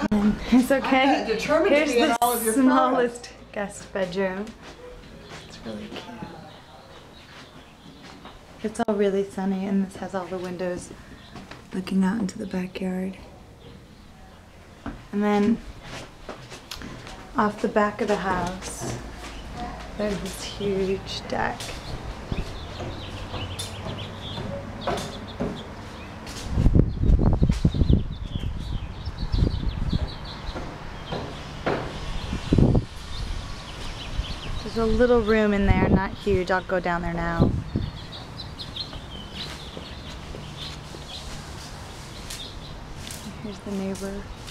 It's okay. I'm determined Here's to be in the all of your smallest guest bedroom. It's really cute. It's all really sunny, and this has all the windows looking out into the backyard. And then off the back of the house, there's this huge deck. There's a little room in there, not huge. I'll go down there now. Here's the neighbor.